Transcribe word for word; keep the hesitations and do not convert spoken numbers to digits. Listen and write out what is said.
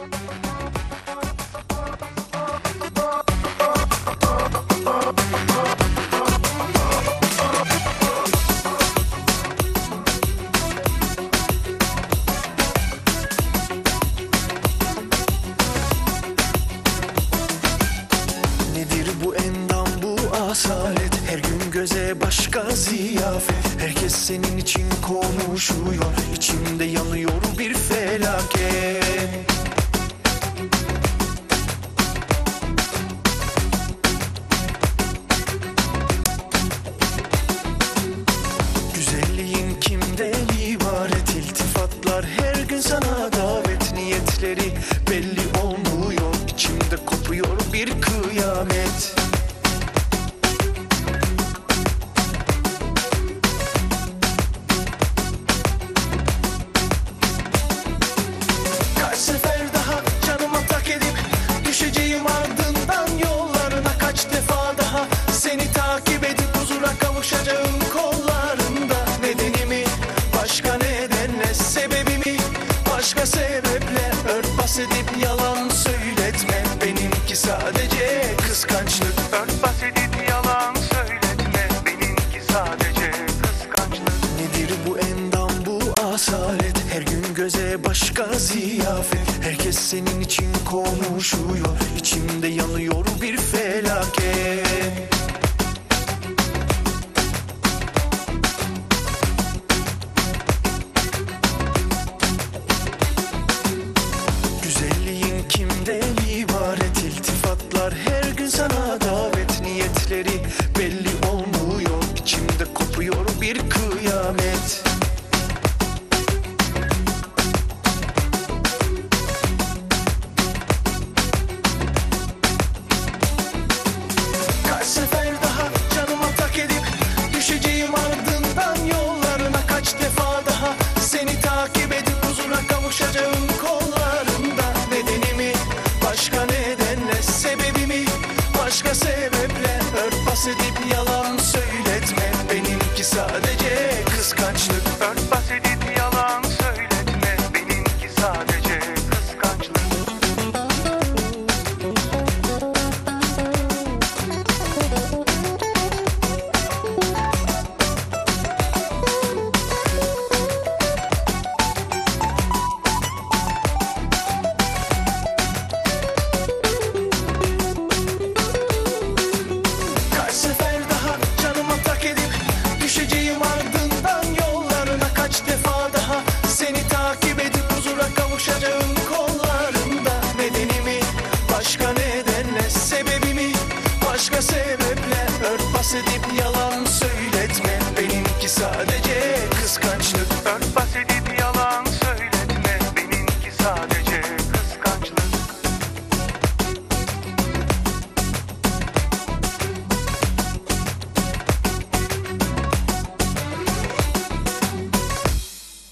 Her gün göze başka ziyafet. Herkes senin için konuşuyor. İçimde yanıyor bir felaket. Güzelliğin kimden ibaret? İltifatlar her gün sana davet. Niyetleri belli olmuyor. İçimde kopuyor bir kıyamet. Seni takip edip huzura kavuşacağım kollarında. Nedenimi başka nedenle, sebebimi başka sebeple örtbas edip yalan söyletme. Benimki sadece kıskançlık. Örtbas edip yalan söyletme. Benimki sadece kıskançlık. Nedir bu endam, bu asalet? Her gün göze başka ziyafet. Herkes senin için konuşuyor. İçimde yanıyor bir felaket. Kimden ibaret? İltifatlar her gün sana davet. Niyetleri belli olmuyor. İçimde kopuyor bir kıyamet. Kaç sefer daha canıma tak edip düşeceğim ardından yollarına. Kaç defa daha seni takip edip huzura kavuşacağım kollarında. Nedenimi başka nedenle, sebebimi başka sebeple örtbas edip yalan söyletme. Benimki sadece kıskançlık. Örtbas edip yalan söyletme. Benimki sadece kıskançlık. Seni takip edip huzura kavuşacağım kollarında. Nedenimi başka nedenle, sebebimi başka sebeple örtbas edip yalan söyletme. Benimki sadece kıskançlık. Örtbas edip